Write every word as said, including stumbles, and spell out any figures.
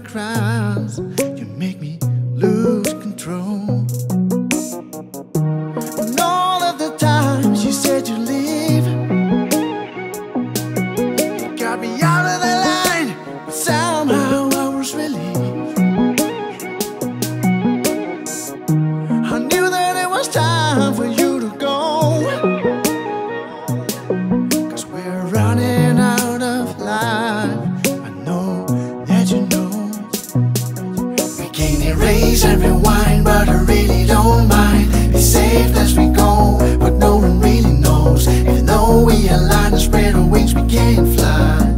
the crowds, you make me lose control. And all of the times you said you'd leave, you got me out of the line, but somehow I was relieved. I knew that it was time for you to go, 'cause we're running out of life. I know that you know. We can't erase and rewind, but I really don't mind. Be safe as we go, but no one really knows. Even though we align and spread our wings, we can't fly.